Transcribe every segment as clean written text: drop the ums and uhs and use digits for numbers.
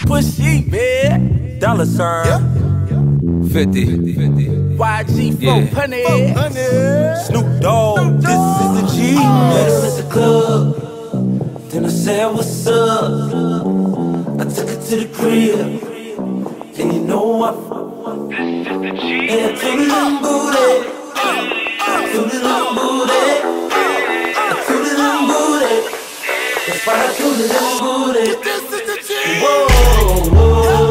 Pushy, man. Dollar sign. 50. YG 400. Snoop Dogg. This is the G. Met him at the club. Then I said, what's up? I took her to the crib. And you know what? This is the G. And I took it on booty. Took it on booty. I took it on booty. That's why I took it on booty. This is the G. Whoa, whoa.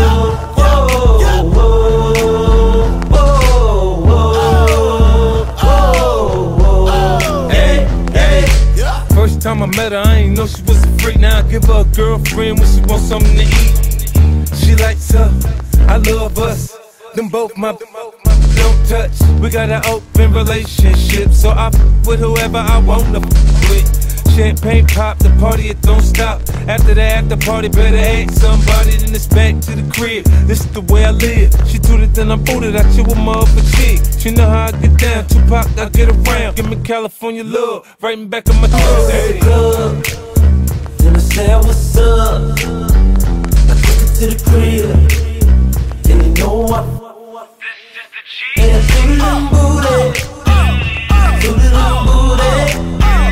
First time I met her, I ain't know she was a freak. Now I give her a girlfriend when she wants something to eat. She likes her, I love us. Them both my don't touch. We got an open relationship, so I with whoever I wanna with. Champagne pop, the party it don't stop. After the after party, better ask somebody. Then it's back to the crib. This is the way I live. She do it, then I boot it. I chill with my other chick. She know how I get down. Tupac, I get around. Give me California love, right in back of my throat. Hey. Then I said, what's up? I took her to the crib. And you know what? And I took it on booty. Took it on booty.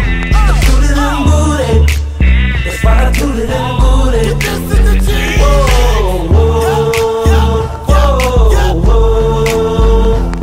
That's why I toot it in booty. This is the G. Whoa, whoa, whoa, whoa,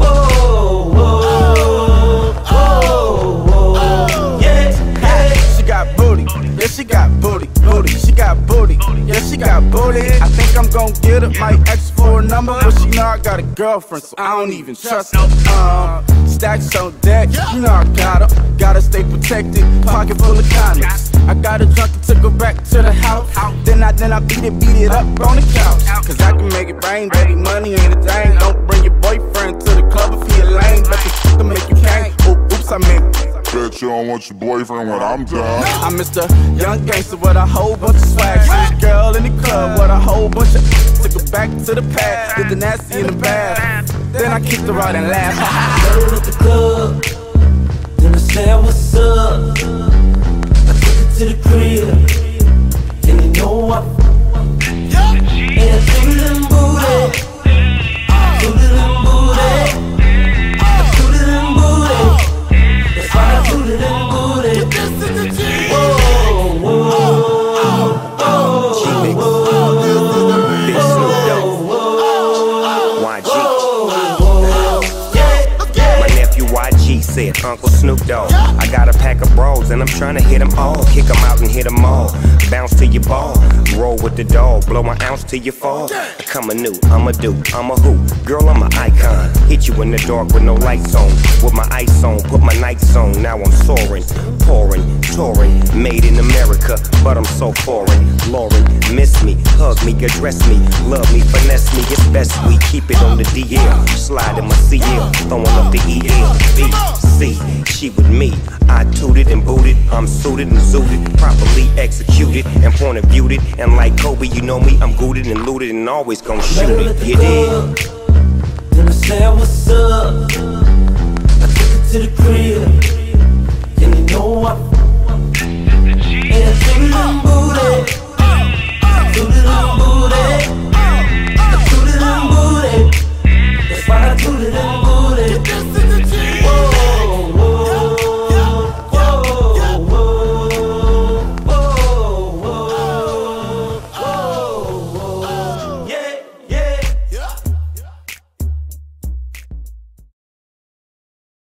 whoa, whoa, yeah. She got booty, yeah, she got booty, booty. She got booty, yeah, she got booty. I think I'm gon' get her, might ask for a number, but she know I got a girlfriend, so I don't even trust her. Stacks on deck, you know I got her. Gotta stay protected, pocket full of condoms. I got her drunk and took her back to the house. Then I beat it up on the couch. Cause I can make it rain, baby, money ain't a thing. Don't bring your boyfriend to the club if he a lame. But the shit to make you hang. Oops, I meant. Bet you don't want your boyfriend when I'm done. I'm Mr. Young Gangster with a whole bunch of swag. See this girl in the club with a whole bunch of. Took her back to the pad, did the nasty in the bath. Then I kicked her out and laughed. Met her at the club. Then I said, what's up? I took her to the crib. And you know what? And I took it in booty. Took it in booty. I took it in booty. That's why I took it in booty. This is the G. Whoa, whoa, whoa, G-Mix. Big Snoop Dogg. YG. My nephew YG said, Uncle Snoop Dogg, I got a pack of bros and I'm trying to hit them all. Kick them out and hit them all. Bounce to your ball. Roll with the dog. Blow my ounce till you fall. I come anew. I'm a do. I'm a who. Girl, I'm an icon. Hit you in the dark with no lights on. With my ice on. Put my nights on. Now I'm soaring. Pouring. Touring. Made in America. But I'm so foreign. Lauren. Miss me. Hug me. Address me. Love me. Finesse me. It's best we keep it on the DL. Slide in my CL. Throwing up the EL. B. C. She with me. I tooted and booted. I'm suited and zooted. Properly executed and point of viewed it. And like Kobe, you know me, I'm gooted and looted and always gon' shoot it. You did. Then I said, what's up? I took her to the crib.